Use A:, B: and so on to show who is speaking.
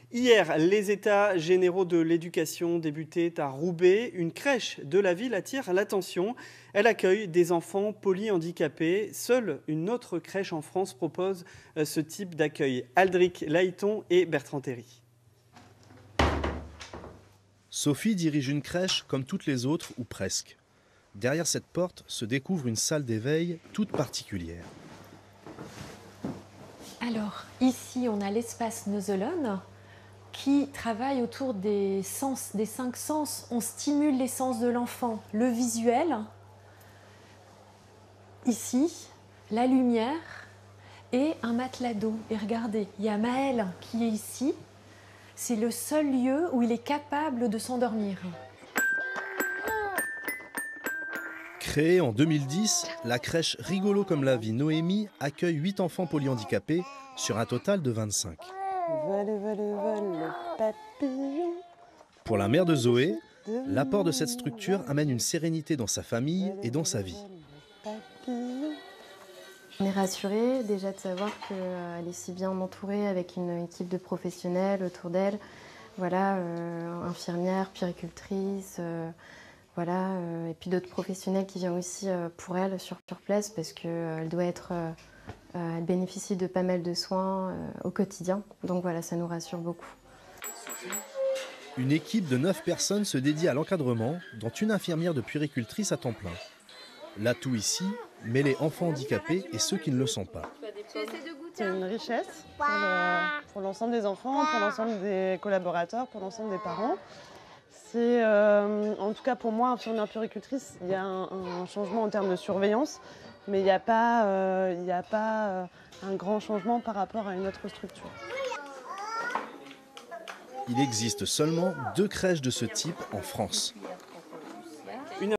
A: Hier, les états généraux de l'éducation débutaient à Roubaix. Une crèche de la ville attire l'attention. Elle accueille des enfants polyhandicapés. Seule une autre crèche en France propose ce type d'accueil. Aldric Laïton et Bertrand Théry.
B: Sophie dirige une crèche comme toutes les autres, ou presque. Derrière cette porte se découvre une salle d'éveil toute particulière.
C: Alors, ici, on a l'espace Nosolone qui travaille autour des sens, des 5 sens. On stimule les sens de l'enfant, le visuel, ici, la lumière et un matelas d'eau. Et regardez, il y a Maël qui est ici. C'est le seul lieu où il est capable de s'endormir.
B: Créée en 2010, la crèche Rigolo comme la vie Noémie accueille 8 enfants polyhandicapés sur un total de 25.
D: Vole, vole, vole, le papillon.
B: Pour la mère de Zoé, l'apport de cette structure amène une sérénité dans sa famille et dans sa vie.
E: On est rassurés déjà de savoir qu'elle est si bien entourée avec une équipe de professionnels autour d'elle. Voilà, infirmières, puéricultrices, voilà, et puis d'autres professionnels qui viennent aussi pour elle sur place parce qu'elle doit être, elle bénéficie de pas mal de soins au quotidien. Donc voilà, ça nous rassure beaucoup.
B: Une équipe de 9 personnes se dédie à l'encadrement, dont une infirmière de puéricultrice à temps plein. L'atout ici, mêler enfants handicapés et ceux qui ne le sont pas.
D: C'est une richesse pour l'ensemble des enfants, pour l'ensemble des collaborateurs, pour l'ensemble des parents. C'est, en tout cas pour moi, infirmière puéricultrice, il y a un changement en termes de surveillance, mais il n'y a pas un grand changement par rapport à une autre structure.
B: Il existe seulement 2 crèches de ce type en France.